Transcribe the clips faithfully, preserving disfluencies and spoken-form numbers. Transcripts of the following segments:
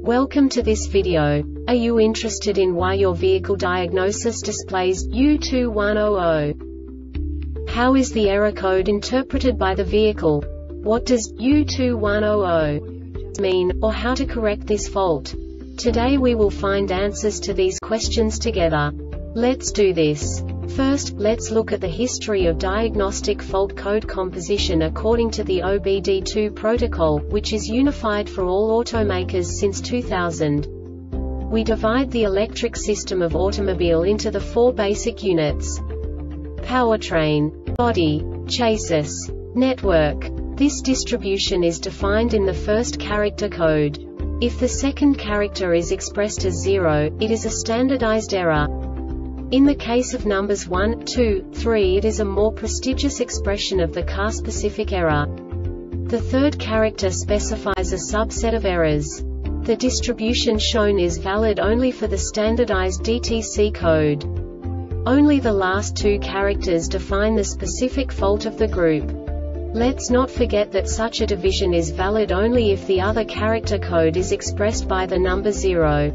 Welcome to this video. Are you interested in why your vehicle diagnosis displays U two one zero zero? How is the error code interpreted by the vehicle? What does U two one zero zero mean, or how to correct this fault? Today we will find answers to these questions together. Let's do this. First, let's look at the history of diagnostic fault code composition according to the O B D two protocol, which is unified for all automakers since two thousand. We divide the electric system of automobile into the four basic units: powertrain, body, chassis, network. This distribution is defined in the first character code. If the second character is expressed as zero, it is a standardized error. In the case of numbers one, two, three, it is a more prestigious expression of the car-specific error. The third character specifies a subset of errors. The distribution shown is valid only for the standardized D T C code. Only the last two characters define the specific fault of the group. Let's not forget that such a division is valid only if the other character code is expressed by the number zero.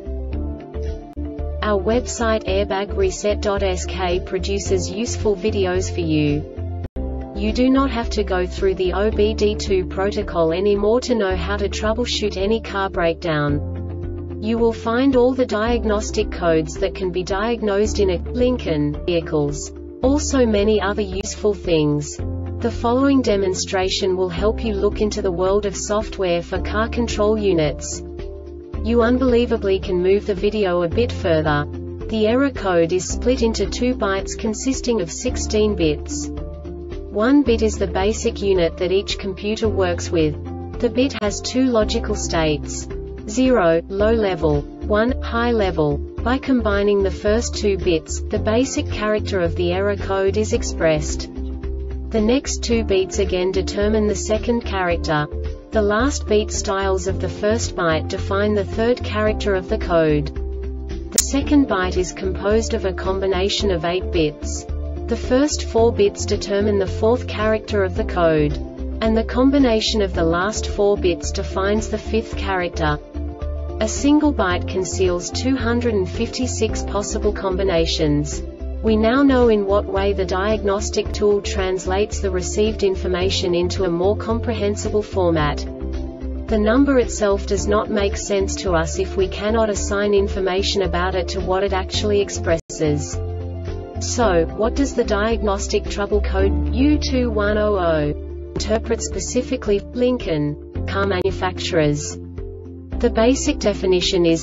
Our website airbag reset dot S K produces useful videos for you. You do not have to go through the O B D two protocol anymore to know how to troubleshoot any car breakdown. You will find all the diagnostic codes that can be diagnosed in a Lincoln vehicles. Also many other useful things. The following demonstration will help you look into the world of software for car control units. You unbelievably can move the video a bit further. The error code is split into two bytes consisting of sixteen bits. One bit is the basic unit that each computer works with. The bit has two logical states: zero, low level, one, high level. By combining the first two bits, the basic character of the error code is expressed. The next two beats again determine the second character. The last beat styles of the first byte define the third character of the code. The second byte is composed of a combination of eight bits. The first four bits determine the fourth character of the code. And the combination of the last four bits defines the fifth character. A single byte conceals two hundred fifty-six possible combinations. We now know in what way the diagnostic tool translates the received information into a more comprehensible format. The number itself does not make sense to us if we cannot assign information about it to what it actually expresses. So, what does the diagnostic trouble code U two one zero zero interpret specifically for Lincoln car manufacturers? The basic definition is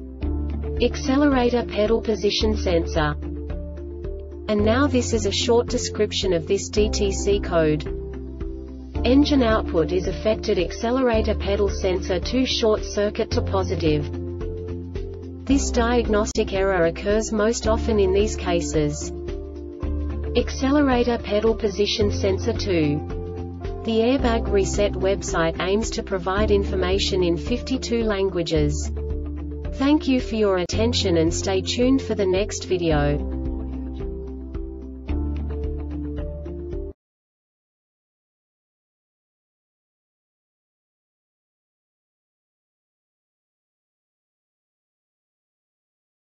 accelerator pedal position sensor. And now this is a short description of this D T C code. Engine output is affected accelerator pedal sensor to short circuit to positive. This diagnostic error occurs most often in these cases: accelerator pedal position sensor two. The Airbag Reset website aims to provide information in fifty-two languages. Thank you for your attention and stay tuned for the next video.